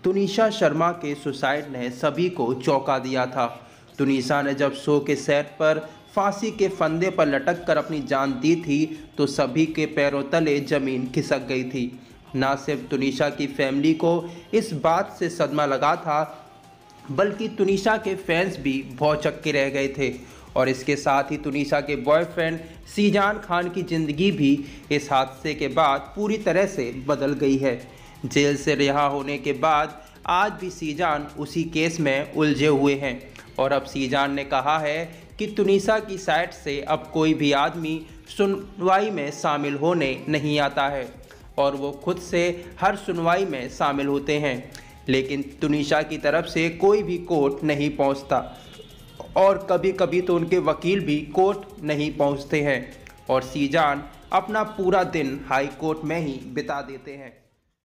तुनिशा शर्मा के सुसाइड ने सभी को चौंका दिया था। तुनिशा ने जब शो के सेट पर फांसी के फंदे पर लटक कर अपनी जान दी थी तो सभी के पैरों तले जमीन खिसक गई थी। न सिर्फ तुनिशा की फैमिली को इस बात से सदमा लगा था, बल्कि तुनिशा के फैंस भी भौचक्के रह गए थे। और इसके साथ ही तुनिशा के बॉयफ्रेंड सीजान खान की ज़िंदगी भी इस हादसे के बाद पूरी तरह से बदल गई है। जेल से रिहा होने के बाद आज भी सीजान उसी केस में उलझे हुए हैं और अब सीजान ने कहा है कि तुनिशा की साइड से अब कोई भी आदमी सुनवाई में शामिल होने नहीं आता है और वो खुद से हर सुनवाई में शामिल होते हैं, लेकिन तुनिशा की तरफ से कोई भी कोर्ट नहीं पहुंचता और कभी कभी तो उनके वकील भी कोर्ट नहीं पहुंचते हैं और सीजान अपना पूरा दिन हाई कोर्ट में ही बिता देते हैं।